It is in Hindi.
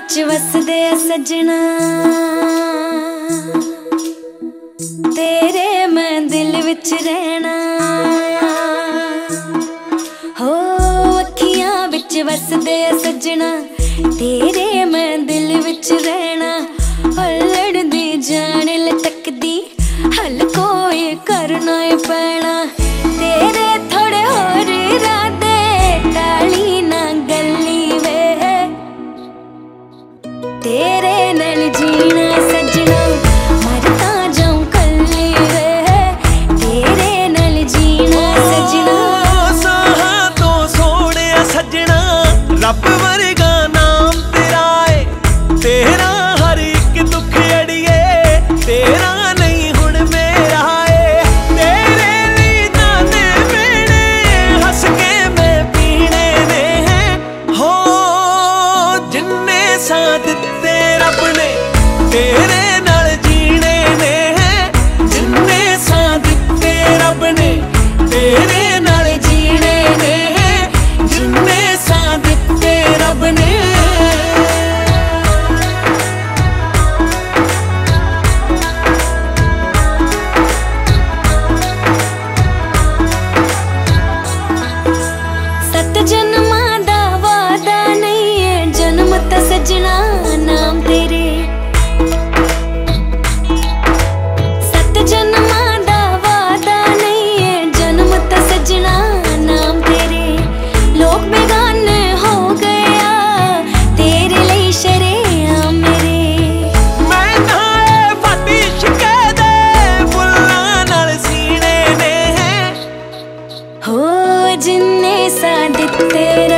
विच वसदे सजना, तेरे मैं दिल विच रहना। हो अखियां विच वसदे सजना, तेरे मैं दिल विच रहना। लड़दी जान लटकदी हल कोई करना ही पैना। तेरे थोड़े होर इरादे टाली ना गली वे, तेरे नाल जीना सजना मरता जाऊं कली वे, तेरे नाल जीना सजना। साहा तो सोने सजना रब वर्गा नाम तेरा है, तेरा हर एक दुख अड़िए तेरा नहीं हुण मेरा है। तेरे लिए ताने मेरे हंस के मैं पीने ने हैं। हो जिन्ने साथ दिते रब ने तेरे नाल जीने ने हैं। जिन्ने साथ दिते रब ने तेरे नाल जीने ने हैं। जिन्ने साथ दिते रब ने। सत जन्मां दा वादा नहीं है, जन्म ता सजना नाम तेरे। सत जन्मां दा वादा नहीं है, जन्म ता सजना नाम तेरे। लोग बेगाने हो गया तेरे लिए शरेआम मेरे। मैं नाए फतिश के दे फुल्लां नाल सीने ने हैं। हो जिन्ने सा दिते